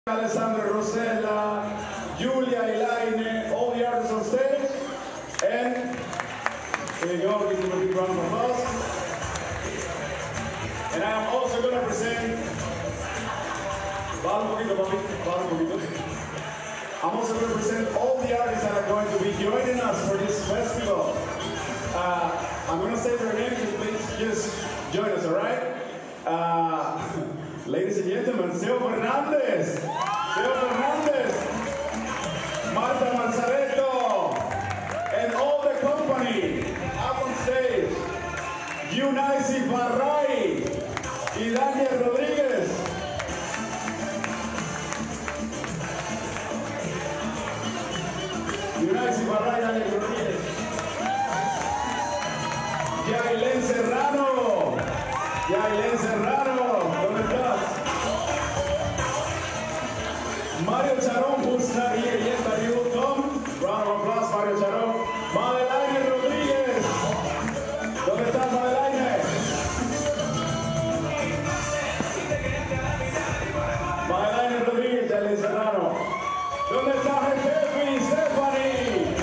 Alessandro Rosella, Giulia Elaine, all the artists on stage, and there you go, give them a big round of applause. And I'm also going to present, I'm also going to present all the artists that are going to be joining us for this festival. I'm going to say their names, please just join us, all right? Ladies and gentlemen, Seo Fernandez, Marta Manzaretto, and all the company up on stage, Eunice Farray y Daniel Rodriguez. Eunice Farray, Daniel Rodriguez. Yailen Serrano, ¿dónde estás? Mario Charón, who's not here yet, but he will come. Round of applause, Mario Charón. Madelaine Rodríguez. ¿Dónde estás, Madelaine? Madelaine Rodríguez, Yailen Serrano. ¿Dónde está Jefe? Stephanie.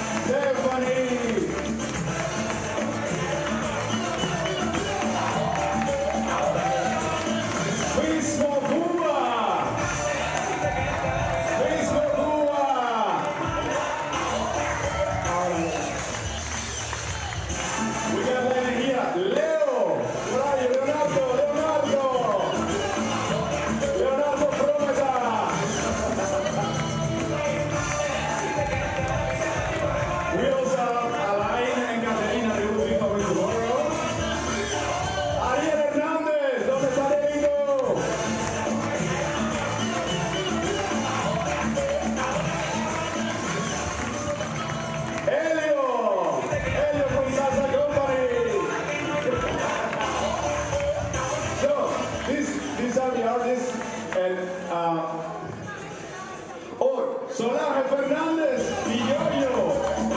Solange Fernández y Yo-Yo.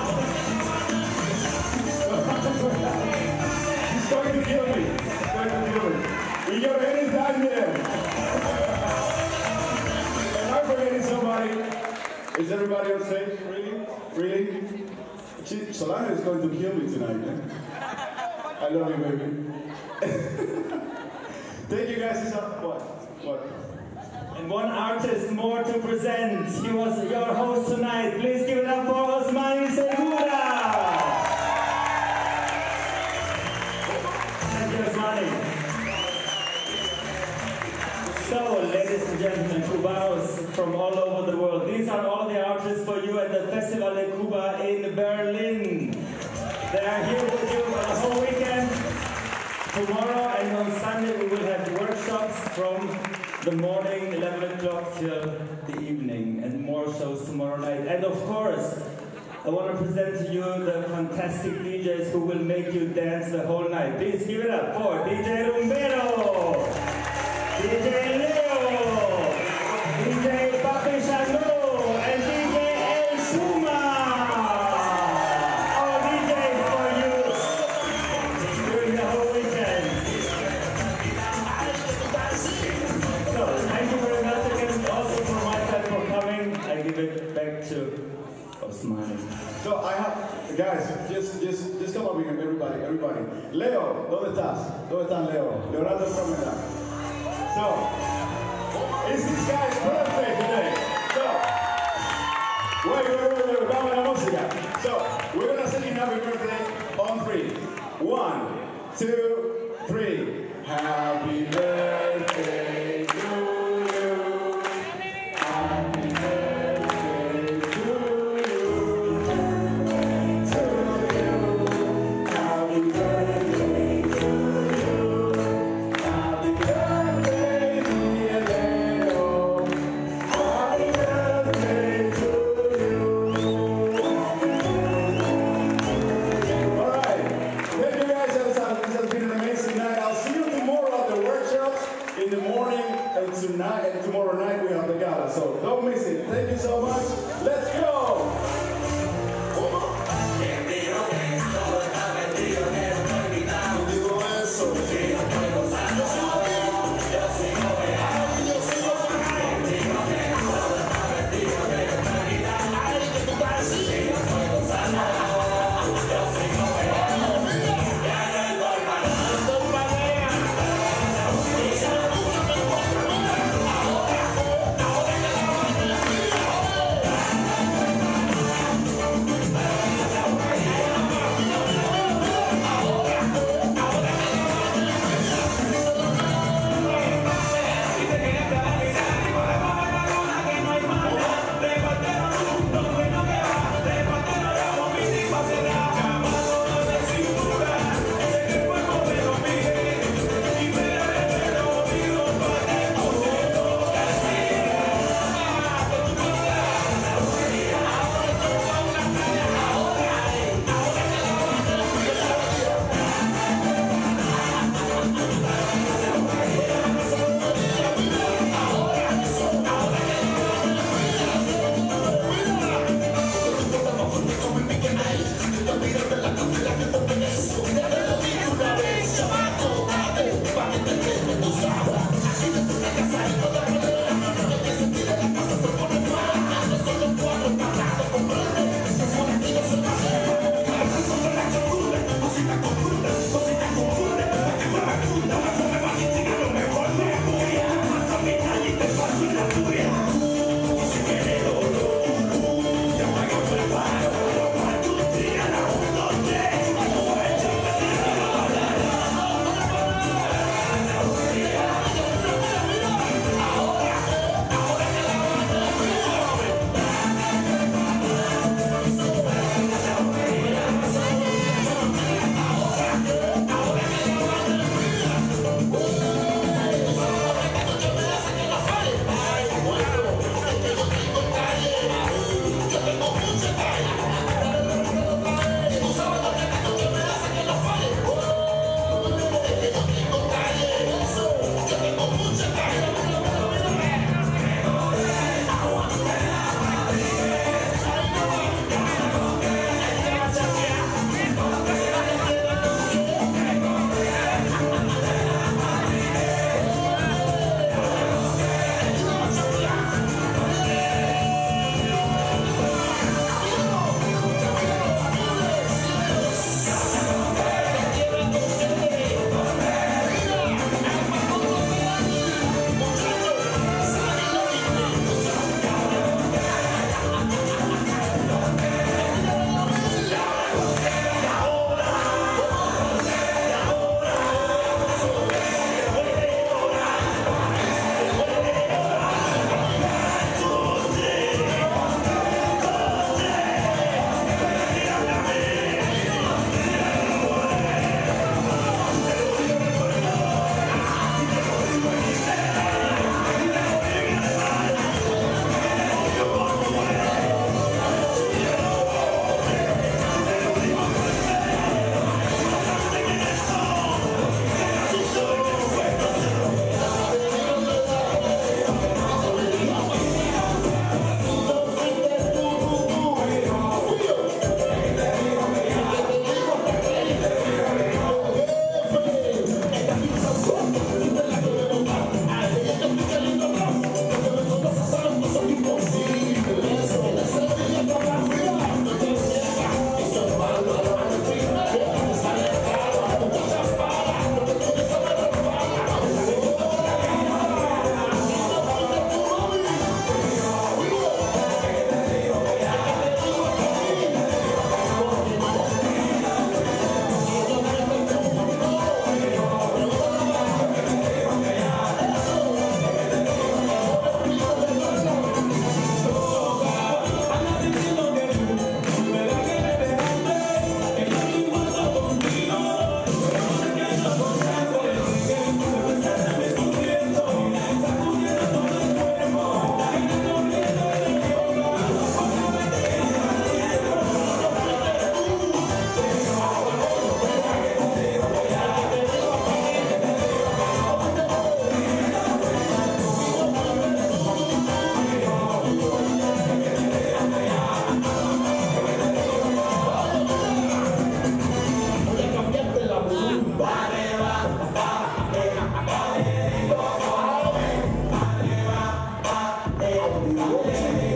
He's going to kill me. Y yo, Eres Daniel. Am I forgetting somebody? Is everybody on stage? Really? Solange is going to kill me tonight. Eh? I love you, baby. Thank you guys. What? And one artist more to present. He was your host tonight. Please give it up for Osmani Segura. Thank you, Osmani. So, ladies and gentlemen, Cubanos from all over the world, these are all the artists for you at the Festival de Cuba in Berlin. They are here with you for the whole weekend. Tomorrow and on Sunday we will have workshops from the morning, 11 o'clock till the evening, and more shows tomorrow night. And of course, I want to present to you the fantastic DJs who will make you dance the whole night. Please give it up for DJ Rumbero, DJ Leo, DJ Papi Chandot, and DJ El Suma. All DJs for you during the whole weekend. Thank you very much again, also from my side for coming. I give it back to Osmani. So I have, guys, just come up here, everybody. Leo, ¿dónde estás? ¿Dónde están Leo? Leonardo Promeda. So, is this guy's birthday today? So, wait, vamos a la música. So, we're gonna sing happy birthday on 3. 1, 2, 3. Happy birthday to you. Happy birthday to you. To you. Happy birthday to you. Happy birthday, dear Leo. Happy birthday to you. All right. Thank you guys. This has been an amazing night. I'll see you tomorrow at the workshops in the morning, and tonight and tomorrow night we have the gala. So don't miss it. Thank you so much. Let's go. Cuba.